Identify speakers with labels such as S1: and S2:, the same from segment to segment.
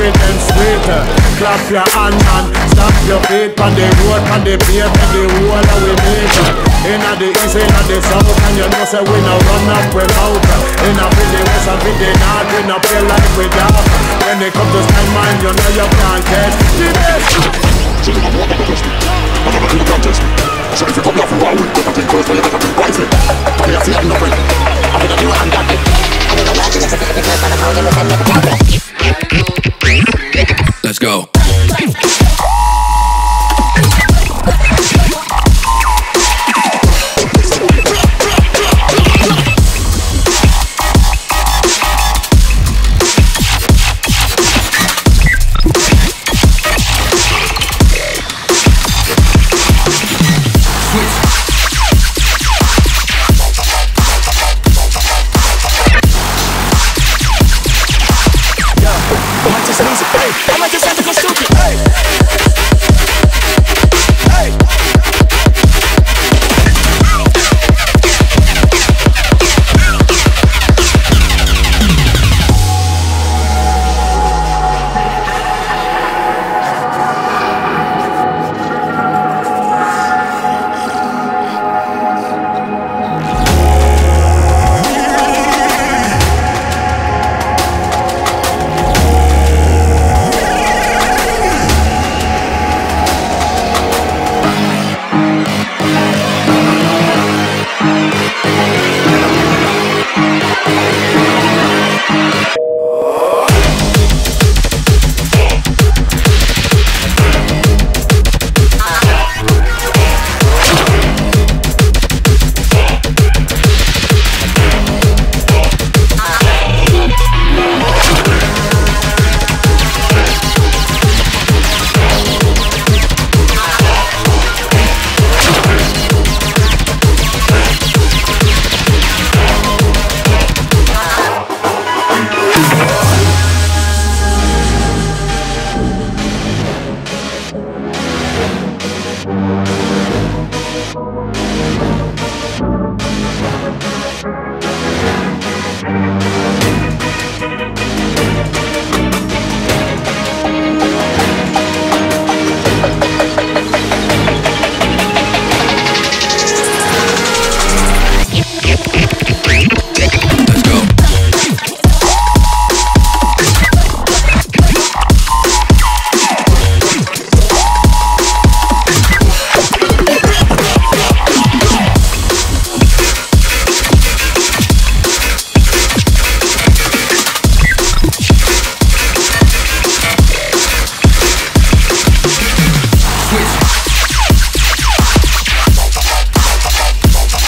S1: sweet and sweet. Clap your hand and stamp your feet on the road, on the pavement, the whole that we make. Inna the east, inna the south, and you know say we no run up without. Inna the west and the north, we no play like we dark. When it comes to stand mind, you know you can't test the best.
S2: So you have one contest me, but I'm not in the contest me. So if you come down from Huawei, you better think first, but you better think wisely. But you see nothing. I'm gonna do it and got it. I'm gonna watch it, it's a bit because I'm holding with them.
S3: Let's go.
S4: I might just have to go stupid. Hey.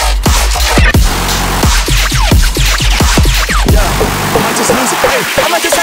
S4: I might just